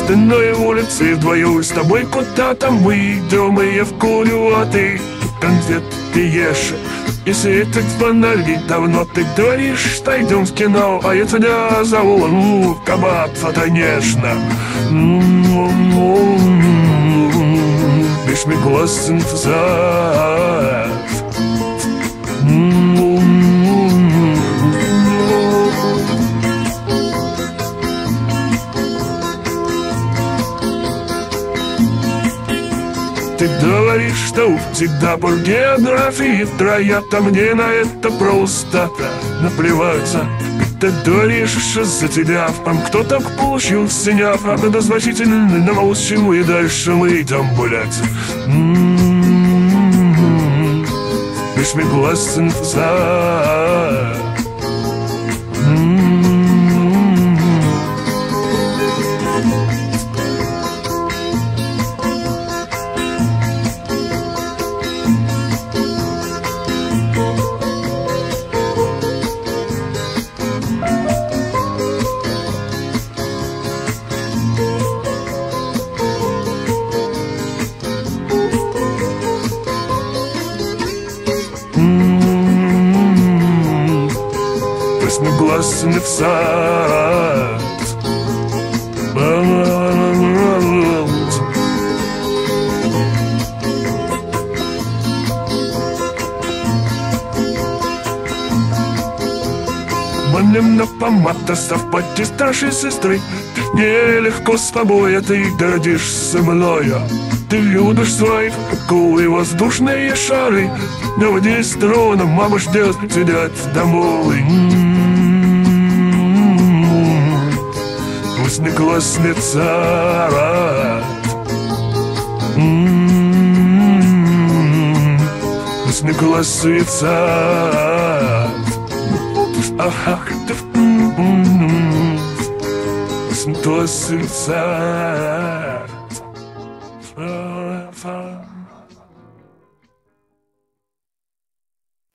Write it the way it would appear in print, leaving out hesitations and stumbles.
пустынной улице вдвоем с тобой куда-то мы идем, и я вкурю, а ты конфеты ешь. Если это банальный, давно ты говоришь, что идем в кино, а я тебя зову, кабак, конечно. Бишь мне глаз инфузат. Ты говоришь, что всегда порнографии втроем-то мне на это просто наплевать. Ты говоришь, что за тебя там кто-то получил синяк, а это значительно научил, и дальше мы идем гулять. Лишь мне глаз инфузат. Глаз инфузат. Манем на помада совпади старшей сестры. Нелегко с тобой, а ты гордишься мною. Ты любишь свои какие воздушные шары. Но в 10 ровно мама ждет тебя домой. Вкусный глаз лица. Вкусный глаз лица. Ах, ты вкусный глаз лица.